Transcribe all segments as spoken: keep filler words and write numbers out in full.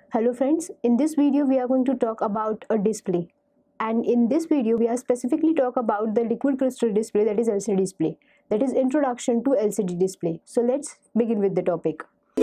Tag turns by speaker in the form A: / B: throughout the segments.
A: Hello friends, in this video we are going to talk about a display, and in this video we are specifically talk about the liquid crystal display, that is L C D display, that is introduction to L C D display. So let's begin with the topic.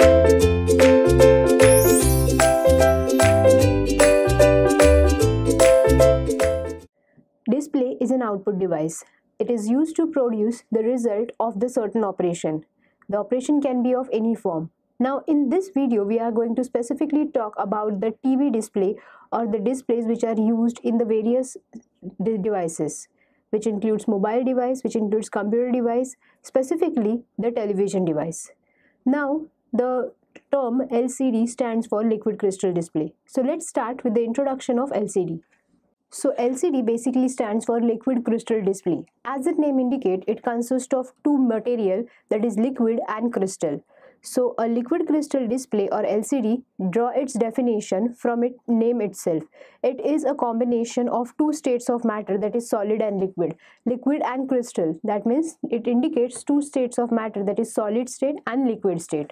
A: Display is an output device. It is used to produce the result of the certain operation. The operation can be of any form. Now in this video we are going to specifically talk about the T V display or the displays which are used in the various de devices, which includes mobile device, which includes computer device, specifically the television device. Now the term L C D stands for liquid crystal display. So let's start with the introduction of L C D. So L C D basically stands for liquid crystal display. As the name indicates, it consists of two material, that is liquid and crystal. So a liquid crystal display or L C D draw its definition from its name itself. It is a combination of two states of matter, that is solid and liquid. Liquid and crystal, that means it indicates two states of matter, that is solid state and liquid state.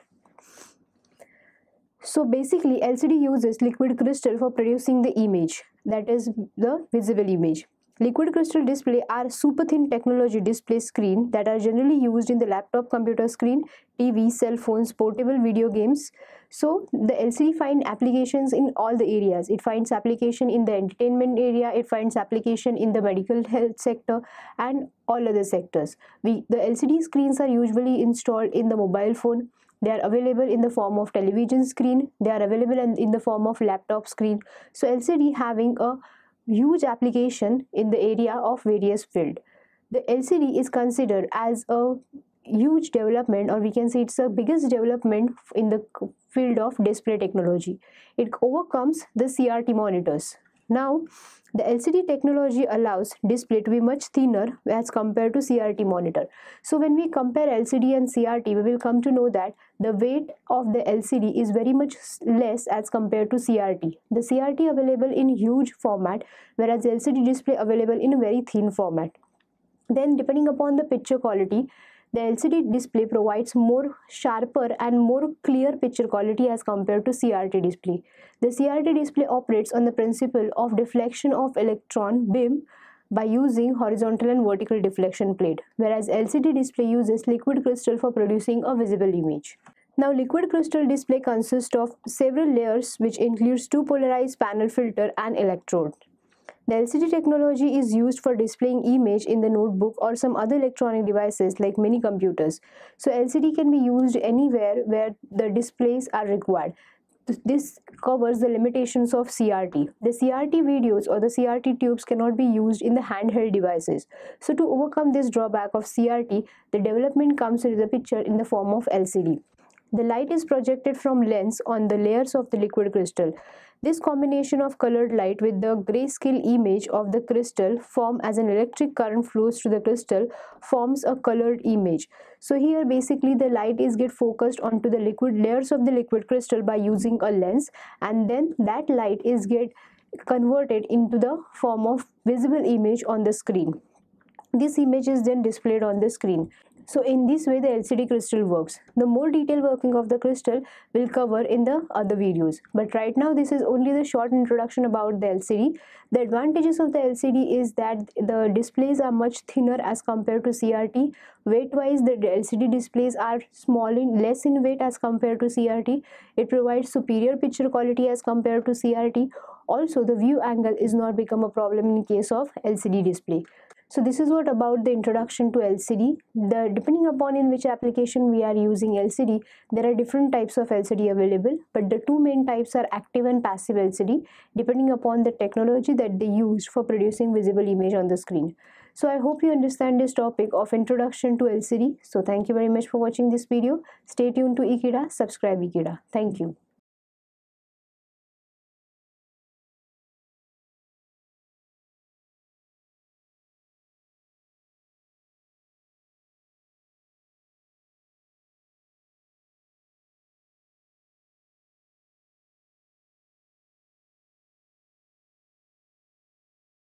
A: So basically L C D uses liquid crystal for producing the image, that is the visible image. Liquid crystal display are super thin technology display screen that are generally used in the laptop computer screen, T V, cell phones, portable video games. So the L C D finds applications in all the areas. It finds application in the entertainment area, it finds application in the medical health sector and all other sectors. We, the L C D screens are usually installed in the mobile phone. They are available in the form of television screen. They are available in, in the form of laptop screen. So L C D having a huge application in the area of various field. The L C D is considered as a huge development, or we can say it's the biggest development in the field of display technology. It overcomes the C R T monitors. Now the L C D technology allows display to be much thinner as compared to C R T monitor. So when we compare L C D and C R T, we will come to know that the weight of the L C D is very much less as compared to C R T. The C R T available in huge format, whereas the L C D display available in a very thin format. Then depending upon the picture quality, the L C D display provides more sharper and more clear picture quality as compared to C R T display. The C R T display operates on the principle of deflection of electron beam by using horizontal and vertical deflection plate, whereas L C D display uses liquid crystal for producing a visible image. Now liquid crystal display consists of several layers, which includes two polarized panel filter and electrode. The L C D technology is used for displaying image in the notebook or some other electronic devices like mini computers. So L C D can be used anywhere where the displays are required. This covers the limitations of C R T. The C R T videos or the C R T tubes cannot be used in the handheld devices. So to overcome this drawback of C R T, the development comes into the picture in the form of L C D. The light is projected from lens on the layers of the liquid crystal. This combination of colored light with the grayscale image of the crystal form as an electric current flows through the crystal forms a colored image. So here basically the light is get focused onto the liquid layers of the liquid crystal by using a lens, and then that light is get converted into the form of visible image on the screen. This image is then displayed on the screen. So in this way the L C D crystal works. The more detailed working of the crystal will cover in the other videos. But right now this is only the short introduction about the L C D. The advantages of the L C D is that the displays are much thinner as compared to C R T. Weight wise the L C D displays are small in less in weight as compared to C R T. It provides superior picture quality as compared to C R T. Also the view angle is not become a problem in case of L C D display. So this is what about the introduction to L C D. The depending upon in which application we are using L C D, there are different types of L C D available, but the two main types are active and passive L C D, depending upon the technology that they use for producing visible image on the screen. So I hope you understand this topic of introduction to L C D. So thank you very much for watching this video. Stay tuned to Ekeeda, subscribe Ekeeda. Thank you.